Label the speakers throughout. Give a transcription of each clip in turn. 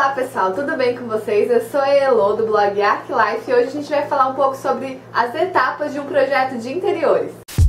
Speaker 1: Olá pessoal, tudo bem com vocês? Eu sou a Elo do blog ArcLife e hoje a gente vai falar um pouco sobre as etapas de um projeto de interiores.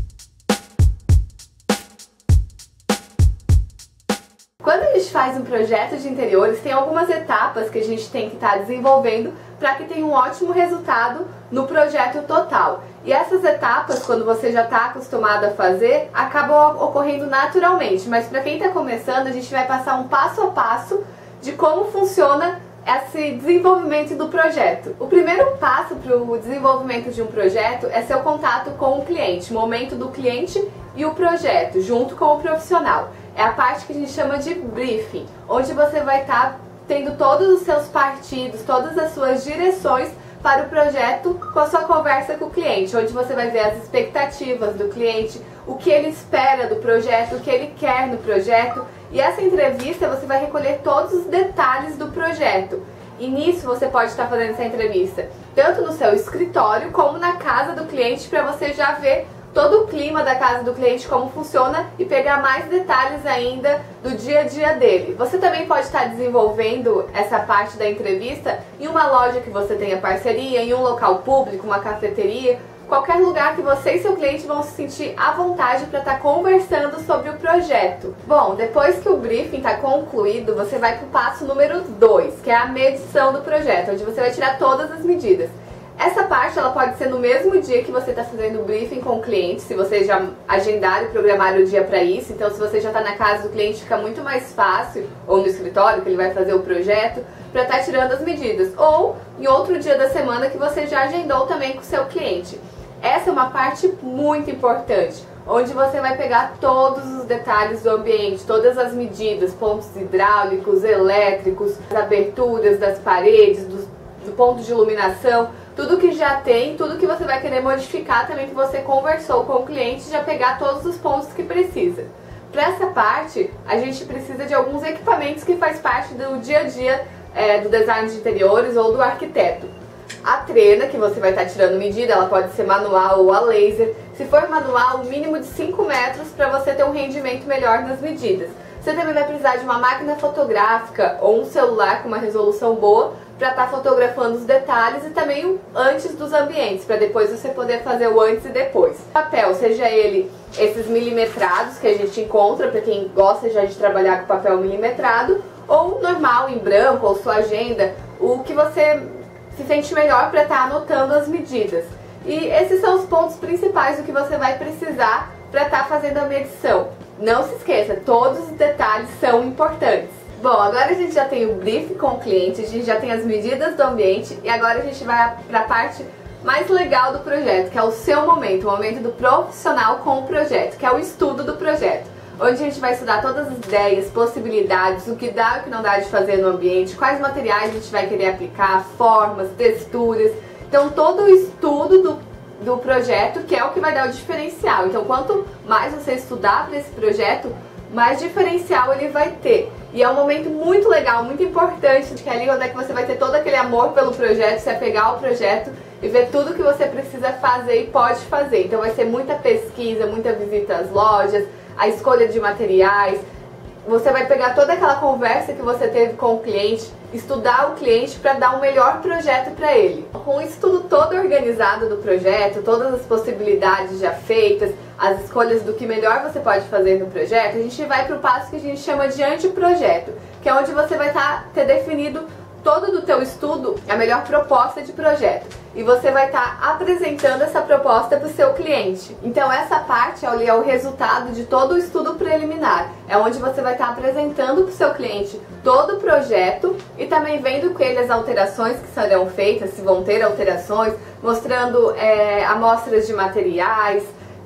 Speaker 1: Quando a gente faz um projeto de interiores, tem algumas etapas que a gente tem que estar desenvolvendo para que tenha um ótimo resultado no projeto total. E essas etapas, quando você já está acostumado a fazer, acabam ocorrendo naturalmente. Mas para quem está começando, a gente vai passar um passo a passo de como funciona esse desenvolvimento do projeto. O primeiro passo para o desenvolvimento de um projeto é seu contato com o cliente, o momento do cliente e o projeto, junto com o profissional. É a parte que a gente chama de briefing, onde você vai estar tendo todos os seus partidos, todas as suas direções para o projeto com a sua conversa com o cliente, onde você vai ver as expectativas do cliente, o que ele espera do projeto, o que ele quer no projeto. E essa entrevista você vai recolher todos os detalhes do projeto. E nisso você pode estar fazendo essa entrevista tanto no seu escritório como na casa do cliente, para você já ver todo o clima da casa do cliente, como funciona, e pegar mais detalhes ainda do dia a dia dele. Você também pode estar desenvolvendo essa parte da entrevista em uma loja que você tenha parceria, em um local público, uma cafeteria, qualquer lugar que você e seu cliente vão se sentir à vontade para estar conversando sobre o projeto. Bom, depois que o briefing está concluído, você vai para o passo número 2, que é a medição do projeto, onde você vai tirar todas as medidas. Essa parte ela pode ser no mesmo dia que você está fazendo o briefing com o cliente, se você já agendar e programar o dia para isso. Então, se você já está na casa do cliente, fica muito mais fácil, ou no escritório que ele vai fazer o projeto, para estar tirando as medidas. Ou em outro dia da semana que você já agendou também com o seu cliente. Essa é uma parte muito importante, onde você vai pegar todos os detalhes do ambiente, todas as medidas, pontos hidráulicos, elétricos, as aberturas das paredes, do ponto de iluminação, tudo que já tem, tudo que você vai querer modificar também, que você conversou com o cliente, já pegar todos os pontos que precisa. Para essa parte, a gente precisa de alguns equipamentos que faz parte do dia a dia do design de interiores ou do arquiteto. A trena, que você vai estar tirando medida, ela pode ser manual ou a laser. Se for manual, o mínimo de 5 metros para você ter um rendimento melhor nas medidas. Você também vai precisar de uma máquina fotográfica ou um celular com uma resolução boa para estar fotografando os detalhes e também o antes dos ambientes, para depois você poder fazer o antes e depois. Papel, seja ele esses milimetrados que a gente encontra para quem gosta já de trabalhar com papel milimetrado, ou normal, em branco, ou sua agenda, o que você se sente melhor para estar anotando as medidas. E esses são os pontos principais do que você vai precisar para estar fazendo a medição. Não se esqueça, todos os detalhes são importantes. Bom, agora a gente já tem o briefing com o cliente, a gente já tem as medidas do ambiente e agora a gente vai para a parte mais legal do projeto, que é o seu momento, o momento do profissional com o projeto, que é o estudo do projeto, onde a gente vai estudar todas as ideias, possibilidades, o que dá e o que não dá de fazer no ambiente, quais materiais a gente vai querer aplicar, formas, texturas. Então todo o estudo do projeto, que é o que vai dar o diferencial. Então quanto mais você estudar para esse projeto, mais diferencial ele vai ter. E é um momento muito legal, muito importante, que é ali onde é que você vai ter todo aquele amor pelo projeto, você vai pegar o projeto e ver tudo que você precisa fazer e pode fazer. Então vai ser muita pesquisa, muita visita às lojas, a escolha de materiais. Você vai pegar toda aquela conversa que você teve com o cliente, estudar o cliente para dar um melhor projeto para ele. Com isso tudo todo organizado do projeto, todas as possibilidades já feitas, as escolhas do que melhor você pode fazer no projeto, a gente vai para o passo que a gente chama de anteprojeto, que é onde você vai ter definido todo do teu estudo a melhor proposta de projeto. E você vai estar apresentando essa proposta para o seu cliente. Então essa parte é o resultado de todo o estudo preliminar. É onde você vai estar apresentando para o seu cliente todo o projeto e também vendo com ele as alterações que serão feitas, se vão ter alterações, mostrando amostras de materiais,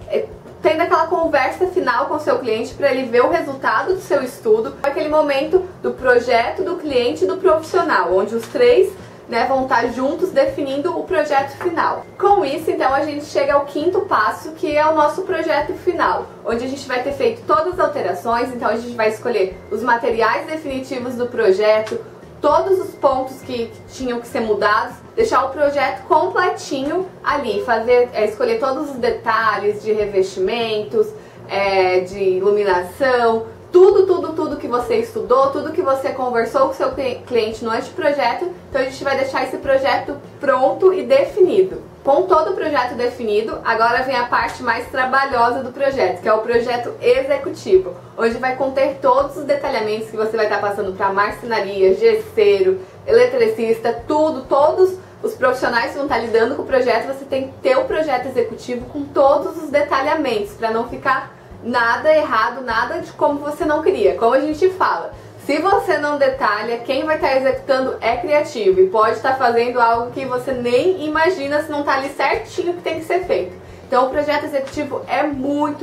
Speaker 1: tendo aquela conversa final com o seu cliente para ele ver o resultado do seu estudo, aquele momento do projeto, do cliente e do profissional, onde os três vão estar juntos definindo o projeto final. Com isso, então, a gente chega ao quinto passo, que é o nosso projeto final, onde a gente vai ter feito todas as alterações. Então a gente vai escolher os materiais definitivos do projeto, todos os pontos que tinham que ser mudados, deixar o projeto completinho ali, escolher todos os detalhes de revestimentos, de iluminação, tudo que você estudou, tudo que você conversou com o seu cliente no anteprojeto. Então a gente vai deixar esse projeto pronto e definido. Com todo o projeto definido, agora vem a parte mais trabalhosa do projeto, que é o projeto executivo, onde vai conter todos os detalhamentos que você vai estar passando para marcenaria, gesseiro, eletricista, todos os profissionais que vão estar lidando com o projeto. Você tem que ter o projeto executivo com todos os detalhamentos, para não ficar nada errado, nada de como você não queria. Como a gente fala, se você não detalha, quem vai estar executando é criativo e pode estar fazendo algo que você nem imagina se não está ali certinho que tem que ser feito. Então o projeto executivo é muito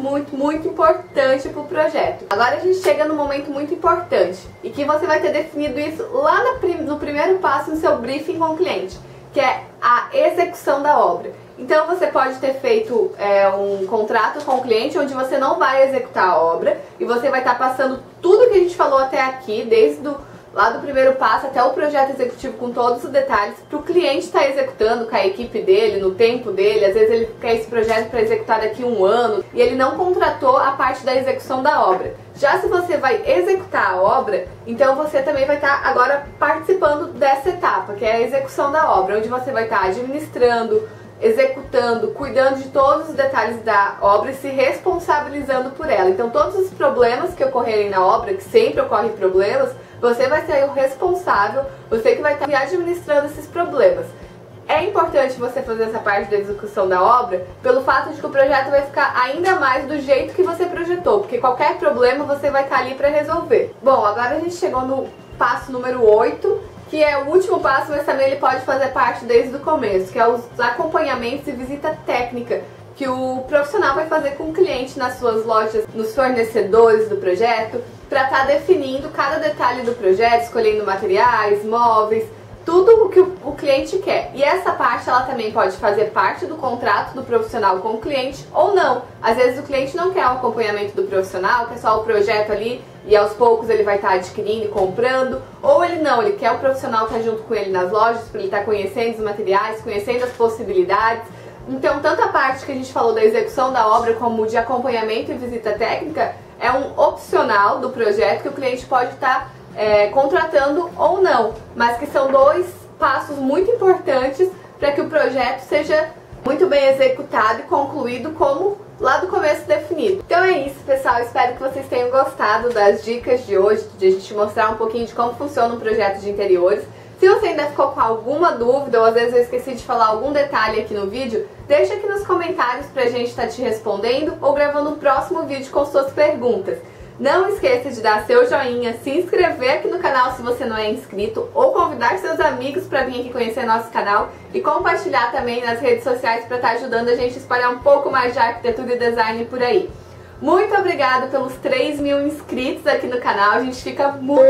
Speaker 1: importante para o projeto. Agora a gente chega num momento muito importante e que você vai ter definido isso lá no primeiro passo no seu briefing com o cliente, que é a execução da obra. Então você pode ter feito um contrato com o cliente onde você não vai executar a obra e você vai estar passando tudo que a gente falou até aqui, desde lá do primeiro passo até o projeto executivo com todos os detalhes, para o cliente estar executando com a equipe dele, no tempo dele. Às vezes ele quer esse projeto para executar daqui a 1 ano e ele não contratou a parte da execução da obra. Já se você vai executar a obra, então você também vai estar agora participando dessa etapa, que é a execução da obra, onde você vai estar administrando, executando, cuidando de todos os detalhes da obra e se responsabilizando por ela. Então todos os problemas que ocorrerem na obra, que sempre ocorrem problemas, você vai ser o responsável, você que vai estar administrando esses problemas. É importante você fazer essa parte da execução da obra pelo fato de que o projeto vai ficar ainda mais do jeito que você projetou, porque qualquer problema você vai estar ali para resolver. Bom, agora a gente chegou no passo número 8, que é o último passo, mas também ele pode fazer parte desde o começo, que é os acompanhamentos e visita técnica que o profissional vai fazer com o cliente nas suas lojas, nos fornecedores do projeto, para estar definindo cada detalhe do projeto, escolhendo materiais, móveis, tudo o que o cliente quer. E essa parte ela também pode fazer parte do contrato do profissional com o cliente ou não. Às vezes o cliente não quer o acompanhamento do profissional, quer só o projeto ali e aos poucos ele vai estar adquirindo e comprando, ou ele não, ele quer o profissional estar junto com ele nas lojas para ele estar conhecendo os materiais, conhecendo as possibilidades. Então tanto a parte que a gente falou da execução da obra como de acompanhamento e visita técnica é um opcional do projeto que o cliente pode estar contratando ou não, mas que são 2 passos muito importantes para que o projeto seja muito bem executado e concluído como lá do começo definido. Então é isso, pessoal, espero que vocês tenham gostado das dicas de hoje, de a gente mostrar um pouquinho de como funciona um projeto de interiores. Se você ainda ficou com alguma dúvida ou às vezes eu esqueci de falar algum detalhe aqui no vídeo, deixa aqui nos comentários pra gente estar te respondendo ou gravando um próximo vídeo com suas perguntas. Não esqueça de dar seu joinha, se inscrever aqui no canal se você não é inscrito ou convidar seus amigos para vir aqui conhecer nosso canal e compartilhar também nas redes sociais para estar ajudando a gente a espalhar um pouco mais de arquitetura e design por aí. Muito obrigada pelos 3.000 inscritos aqui no canal, a gente fica muito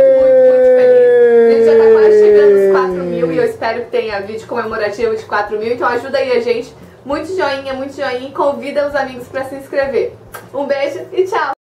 Speaker 1: feliz. A gente já está quase chegando nos 4.000 e eu espero que tenha vídeo comemorativo de 4.000, então ajuda aí a gente. Muito joinha e convida os amigos para se inscrever. Um beijo e tchau!